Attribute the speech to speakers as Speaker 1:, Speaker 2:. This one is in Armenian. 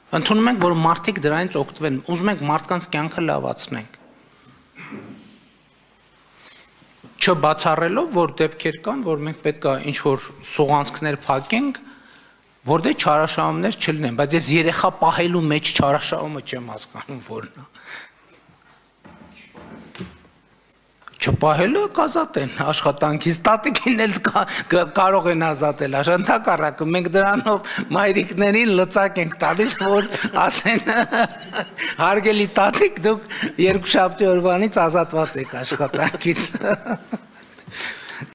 Speaker 1: Ընդունում ենք, որ մարդիկ դրանից օգտվեն, ուզում ենք մարդկանց կյանքը լավացնենք։ Չբացառելով, որ դեպքեր կան, որ մենք պետք է ինչ-որ սողանցքներ փակենք, որ դե չարաշահումներ չլինեն, բայց ես երեխա պահելու մեջ չարաշահումը չեմ հասկանում որն է։ Չպահելը կազատեն աշխատանքից, տատիկին էլ կարող են ազատել, ընդհակառակը մենք դրանով մայրիկներին լծակ ենք տալիս, որ ասեն հարգելի տատիկ, դուք երկուշաբթի օրվանից ազատված եք աշխատանքից։